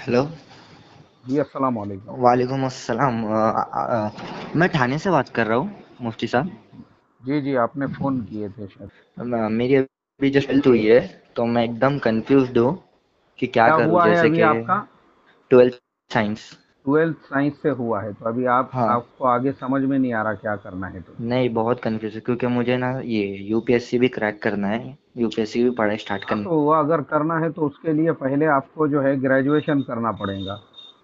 Hello. जी अस्सलाम वालेकुम। वालेकुम अस्सलाम। मैं ठाणे से बात कर रहा हूँ, मुफ्ती साहब। जी जी। जी जी, आपने फ़ोन किए थे शायद। मेरी अभी जस्ट ट्वेल्थ हुई है, तो मैं एकदम कंफ्यूज्ड हूँ कि क्या क्या करूँ। हुआ है जैसे अभी कि आपका? Twelfth science. 12th साइंस से हुआ है तो अभी आप हाँ। आपको आगे समझ में नहीं आ रहा क्या करना है तो। नहीं, बहुत कंफ्यूज है क्योंकि मुझे ना ये यूपीएससी भी क्रैक करना है, यूपीएससी भी पढ़ाई स्टार्ट हाँ, करनी। तो वो अगर करना है तो उसके लिए पहले आपको जो है ग्रेजुएशन करना पड़ेगा।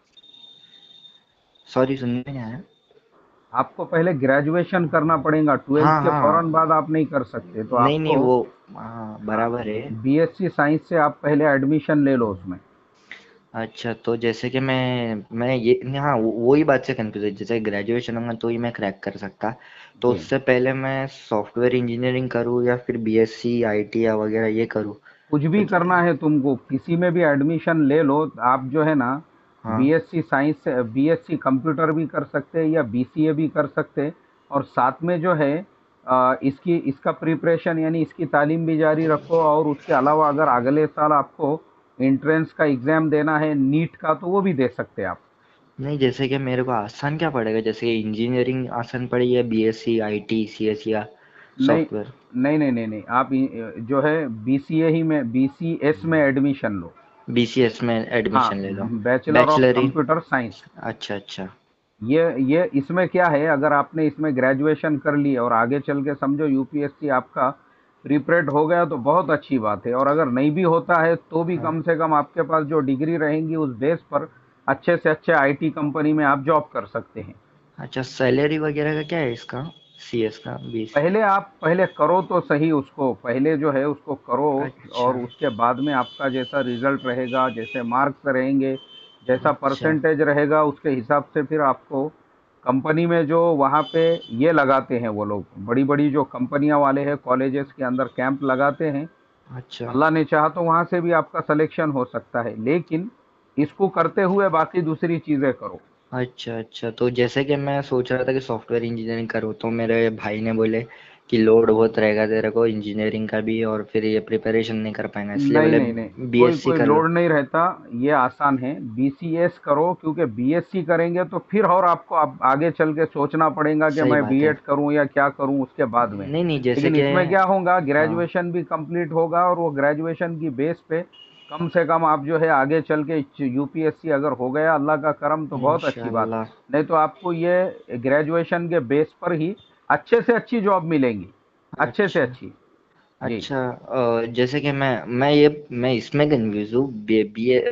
सॉरी, सुनने नहीं आया। आपको पहले ग्रेजुएशन करना पड़ेगा, 12th हाँ के फौरन हाँ। बाद आप नहीं कर सकते तो नहीं नहीं, आपको। वो हाँ हाँ, बराबर है। बीएससी साइंस से आप पहले एडमिशन ले लो उसमें। अच्छा, तो जैसे कि मैं ये हाँ, वो ही बात से कंफ्यूज है। जैसे ग्रेजुएशन होगा तो ही मैं क्रैक कर सकता। तो जी। उससे पहले मैं सॉफ्टवेयर इंजीनियरिंग करूँ या फिर बीएससी आईटी या वगैरह ये करूँ। कुछ तो भी करना है तुमको, किसी में भी एडमिशन ले लो। आप जो है ना, हाँ। बीएससी साइंस से बीएससी कंप्यूटर भी कर सकते हैं या बीसीए भी कर सकते हैं। और साथ में जो है इसकी इसका प्रिपरेशन यानी इसकी तालीम भी जारी रखो। और उसके अलावा अगर अगले साल आपको एंट्रेंस का एग्ज़ाम देना है नीट का, तो वो भी दे सकते हैं आप। नहीं, जैसे कि मेरे को आसान क्या पड़ेगा, जैसे कि इंजीनियरिंग आसान पड़ेगी या बीएससी आईटी सीएस या नहीं सॉफ्टवेयर। नहीं नहीं नहीं नहीं, आप जो है बीसीए ही में बीसीएस में एडमिशन लो। बीसीएस में हाँ, एडमिशन ले लो। Bachelor of bachelor in. Computer science. अच्छा अच्छा। ये इसमें क्या है, अगर आपने इसमें ग्रेजुएशन कर ली और आगे चल के समझो यूपीएससी आपका प्रिपरेट हो गया तो बहुत अच्छी बात है। और अगर नहीं भी होता है तो भी हाँ। कम से कम आपके पास जो डिग्री रहेंगी उस बेस पर अच्छे से अच्छे आईटी कंपनी में आप जॉब कर सकते हैं। अच्छा, सैलरी वगैरह का क्या है इसका, सीएस का, बीस। पहले आप पहले करो तो सही, उसको पहले जो है उसको करो। अच्छा और उसके बाद में आपका जैसा रिजल्ट रहेगा, जैसे मार्क्स रहेंगे, जैसा अच्छा। परसेंटेज रहेगा, उसके हिसाब से फिर आपको कंपनी में जो वहाँ पे ये लगाते हैं वो लोग, बड़ी बड़ी जो कंपनियां वाले हैं कॉलेजेस के अंदर कैंप लगाते हैं। अच्छा अल्लाह ने चाहा तो वहाँ से भी आपका सिलेक्शन हो सकता है, लेकिन इसको करते हुए बाकी दूसरी चीज़ें करो। अच्छा। अच्छा, तो जैसे कि मैं सोच रहा था कि सॉफ्टवेयर इंजीनियरिंग करूँ, तो मेरे भाई ने बोले कि लोड बहुत रहेगा तेरे को इंजीनियरिंग का भी, और फिर ये प्रिपरेशन नहीं कर पाएंगा, इसलिए नहीं बोले नहीं नहीं, कोई बीएससी कोई कर लो। लोड नहीं रहता। ये आसान है, बीसीएस करो, क्योंकि बीएससी करेंगे तो फिर और आपको आगे चल के सोचना पड़ेगा कि सही मैं बात है। बीएड करूं या क्या करूं उसके बाद में। नहीं नहीं, जैसे लेकिन कि इसमें क्या होगा, हाँ। ग्रेजुएशन भी कंप्लीट होगा और वो ग्रेजुएशन की बेस पे कम से कम आप जो है आगे चल के यूपीएससी अगर हो गया अल्लाह का करम तो बहुत अच्छी बात। इंशाल्लाह। नहीं तो आपको ये ग्रेजुएशन के बेस पर ही अच्छे से अच्छी जॉब मिलेंगी, अच्छे से अच्छा अच्छी। जी। अच्छा। जैसे कि मैं इसमें कंफ्यूज हूँ, बी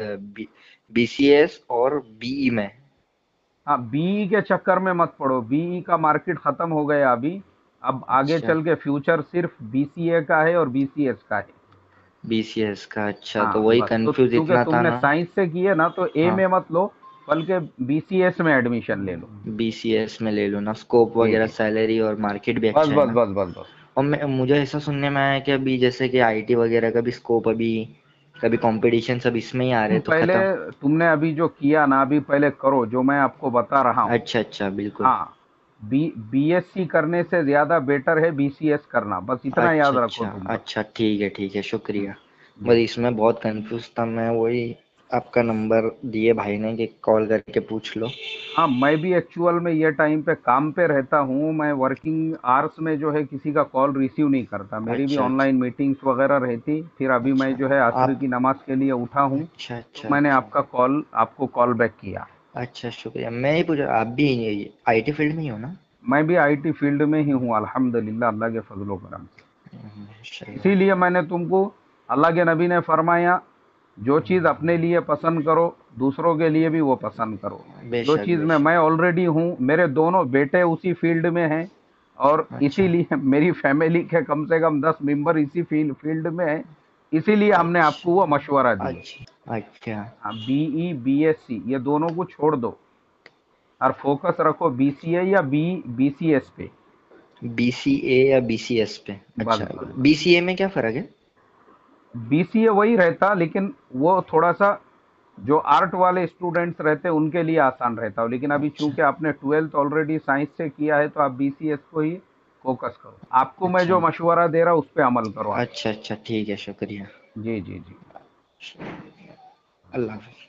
बी बीसीएस और बीई में। हाँ, बीई के चक्कर में मत पड़ो, बीई का मार्केट खत्म हो गया अभी। अब आगे अच्छा, चल के फ्यूचर सिर्फ बीसीए का है और बीसीएस का है। बीसीएस का। अच्छा, तो हाँ वही बस, तो कंफ्यूज क्योंकि इतना था तुमने ना। साइंस से किए ना तो ए हाँ, में मत लो, बल्कि बीसीएस में एडमिशन ले लो। बीसीएस में ले लो ना, स्कोप जी वगैरह जी। सैलरी और मार्केट भी बस अच्छा है बस ना। बस बस बस। और मुझे ऐसा सुनने में आया कि अभी जैसे कि आईटी वगैरह का भी स्कोप अभी, कभी कंपटीशन सब इसमें ही आ रहे तुम हैं, तो पहले, खत्म। तुमने अभी जो किया ना, अभी पहले करो जो मैं आपको बता रहा हूँ। अच्छा अच्छा, बिल्कुल। हाँ, बीएससी करने से ज्यादा बेटर है बीसीएस करना, बस इतना याद अच्छा रखो अच्छा। तुम बस। अच्छा, ठीक है, शुक्रिया। बस जी। इसमें बहुत कंफ्यूज था मैं, वही आपका नंबर दिए भाई ने कि कॉल करके पूछ लो। हाँ, मैं भी एक्चुअल में ये टाइम पे काम पे रहता हूँ, मैं वर्किंग आवर्स में जो है किसी का कॉल रिसीव नहीं करता, मेरी भी अच्छा अच्छा। ऑनलाइन मीटिंग्स वगैरह रहती। फिर अभी मैं अच्छा जो है असर आप। की नमाज के लिए उठा हूँ, अच्छा तो अच्छा मैंने अच्छा। आपका कॉल आपको कॉल बैक किया। अच्छा, शुक्रिया। मैं ही पूछ रहा, आप भी आईटी फील्ड में ही हो ना। मैं भी आईटी फील्ड में ही हूँ अल्हम्दुलिल्लाह, अल्लाह के फजलो करम से। माशाल्लाह। इसीलिए मैंने तुमको, अल्लाह के नबी ने फरमाया, जो चीज़ अपने लिए पसंद करो दूसरों के लिए भी वो पसंद करो। जो बेशक चीज़ में बेशक। मैं ऑलरेडी हूँ, मेरे दोनों बेटे उसी फील्ड में हैं। और अच्छा इसीलिए मेरी फैमिली के कम से कम 10 मेंबर इसी फील्ड में हैं। इसीलिए हमने आपको वो अच्छा मशवरा दिए। अच्छा अच्छा। हाँ, बीई बीएससी ये दोनों को छोड़ दो और फोकस रखो बीसीए या बीसीएस पे। बीसीए या बीसीएस पे। बस अच्छा। बस बस। बीसीए में क्या फर्क है। बीसीए वही रहता, लेकिन वो थोड़ा सा जो आर्ट वाले स्टूडेंट्स रहते हैं उनके लिए आसान रहता है। लेकिन अभी अच्छा चूंकि आपने 12th ऑलरेडी साइंस से किया है तो आप बीसीएस को ही फोकस करो। आपको मैं अच्छा जो मशवरा दे रहा हूँ उस पर अमल करो आप। अच्छा। अच्छा, ठीक है, शुक्रिया। जी जी जी। अल्लाह हाफ़िज़।